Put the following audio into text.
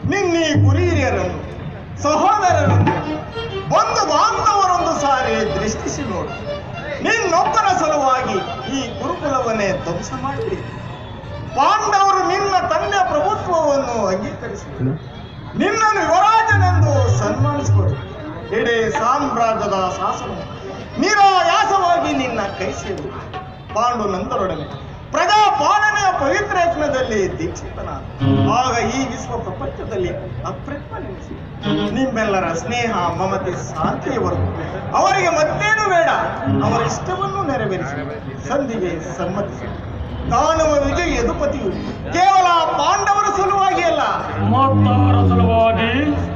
ನಿನ್ನೀ ಕುರಿಯರನ್ನು ಸಹೋದರರನ್ನು ಬಂಧು ಬಾಂಧವರೊಂದು ಸಾರಿ ದೃಷ್ಟಿಸಿ ನೋಡು. ನಿನ್ನೊಬ್ಬನ ಸಲುವಾಗಿ ಈ ಗುರುಕುಲವನ್ನೇ ಧ್ವಂಸ ಮಾಡಿಬಿಡಿ. ಪಾಂಡವರು ನಿನ್ನ ತಂದೆಯ ಪ್ರಭುತ್ವವನ್ನು ಅಂಗೀಕರಿಸಿದರು. ನಿನ್ನನ್ನು ಯುವರಾಜನೆಂದು ಸನ್ಮಾನಿಸಿದರು. ಇಡೀ ಸಾಮ್ರಾಜ್ಯದ ಶಾಸನ ನಿರಾಯಾಸವಾಗಿ ನಿನ್ನ ಕೈ ಸೇರಿ ಪಾಂಡು ನಂತರೊಡನೆ ಪ್ರಜಾಪಾಲನೆಯ ಪವಿತ್ರ ಯತ್ನದಲ್ಲಿ ದೀಕ್ಷಿತನಾದ. ಆಗ ಈ ವಿಶ್ವ ಪ್ರಪಂಚದಲ್ಲಿ ಅಪ್ರತಿಮ ನೆಲೆಸಿ ನಿಮ್ಮೆಲ್ಲರ ಸ್ನೇಹ ಮಮತೆ ಶಾಂತಿಯವರು ಅವರಿಗೆ ಮತ್ತೇನು ಬೇಡ, ಅವರ ಇಷ್ಟವನ್ನು ನೆರವೇರಿಸಿ ಸಂಧಿಗೆ ಸಮ್ಮತಿಸಿ ದಾನವ ವಿಜಯ ಯದುಪತಿಯು ಕೇವಲ ಪಾಂಡವರ ಸಲುವಾಗಿ ಅಲ್ಲ, ಸಲುವಾಗಿ